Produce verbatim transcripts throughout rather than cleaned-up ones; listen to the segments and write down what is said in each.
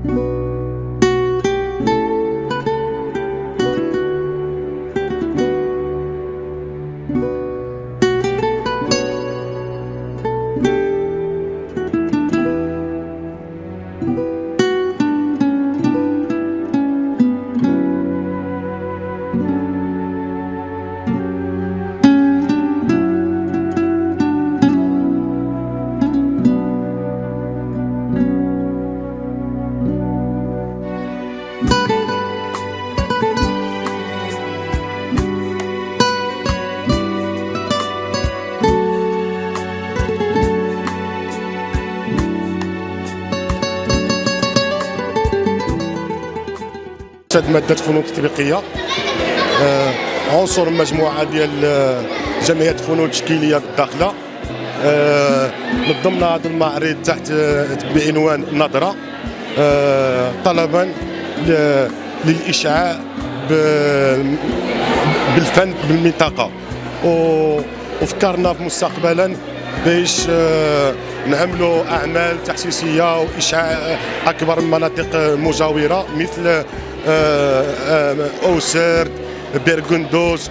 هاد مادة فنون تطبيقية آه، عنصر مجموعة ديال جمعية فنون تشكيلية بالداخلة. آه، نظمنا هذا المعرض تحت بعنوان نظرة آه، طلبا للإشعاع بالفن بالمنطقة، وفكرنا مستقبلا باش آه، نعملوا أعمال تحسيسية وإشعاع أكبر من مناطق مجاورة مثل أوسرد بيرغندوز.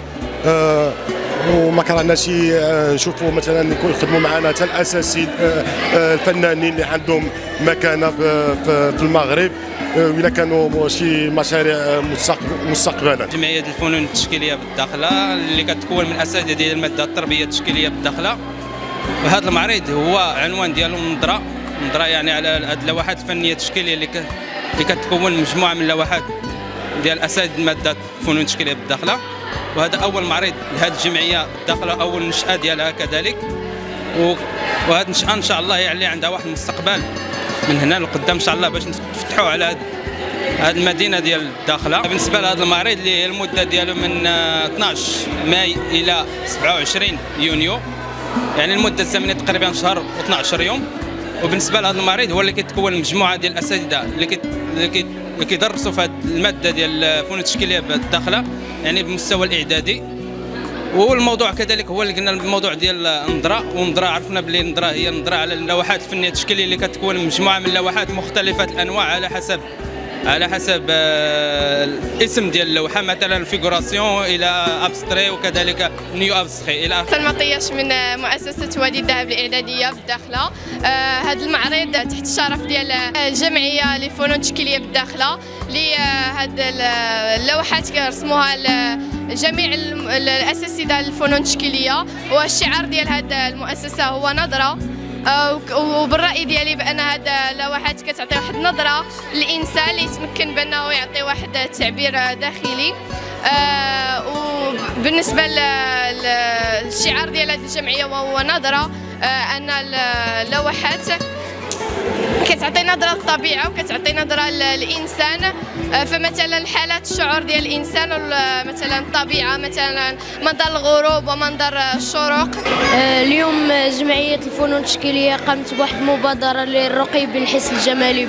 وما كرهناش نشوفوا مثلا يخدموا معنا حتى الاساسي الفنانين اللي عندهم مكانه في المغرب ولا كانوا شي مشاريع مستقبلا. جمعيه الفنون التشكيليه بالداخله اللي كتكون من اساتذه ديال الماده التربيه التشكيليه بالداخله، وهذا المعرض هو عنوان ديالو نظره نظره يعني على هذه اللوحات الفنيه التشكيليه اللي اللي كتكون مجموعه من اللوحات ديال اساتذه ماده الفنون التشكيليه بالداخله. وهذا اول معرض لهذه الجمعيه بالداخله، اول نشاه ديالها كذلك، وهذه النشاه ان شاء الله يعني عندها واحد المستقبل من هنا لقدام ان شاء الله باش نفتحوا على هذه المدينه ديال الداخله. بالنسبه لهذا المعرض اللي هي المده ديالو من اثناش ماي الى سبعة وعشرين يونيو، يعني المده الزمنيه تقريبا شهر واثناش يوم. وبالنسبه لهذا المعرض هو اللي كيتكون مجموعه ديال الاساتذه اللي كي اللي كيدرسوا في هذه الماده ديال الفنون التشكيليه بالداخله، يعني بالمستوى الاعدادي. والموضوع كذلك هو اللي قلنا الموضوع ديال النظره، والنظره عرفنا بلي النظره هي النظره على اللوحات الفنيه التشكيليه اللي كتكون مجموعه من اللوحات مختلفه الانواع على حسب على حسب الاسم ديال اللوحه، مثلا فيغوراسيون الى ابستري وكذلك نيو ابستري الى اخره. سلمى طياش من مؤسسه وادي الذهب الاعداديه بالداخله. هذا المعرض تحت الشرف ديال الجمعيه للفنون التشكيليه بالداخله، اللي هاد اللوحات كرسموها جميع الاساتذه الفنون التشكيليه، والشعار ديال هذه المؤسسه هو نظره. وبالراي ديالي بان هاد اللوحات كتعطي واحد النظره للانسان اللي يتمكن بانه يعطي واحد التعبير داخلي. آه وبالنسبه للشعار ديال هذه الجمعيه وهو نظره، آه ان اللوحات كتعطي نظره للطبيعه وكتعطي نظره للانسان. فمثلا حالات الشعور ديال الانسان، مثلا الطبيعه، مثلا منظر الغروب ومنظر الشروق. اليوم جمعيه الفنون التشكيليه قامت بواحد المبادره للرقي بالحس الجمالي.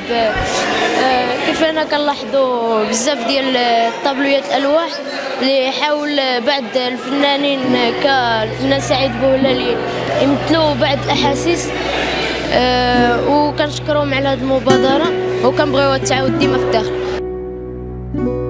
كيف انا كنلاحظوا بزاف ديال الطابلويات الالواح اللي حاول بعض الفنانين كالفنان سعيد بوهلالي يمثلوا بعض الاحاسيس. أه وكنشكرهم على هذه المبادره وكنبغيوها تعاود ديما في الداخل.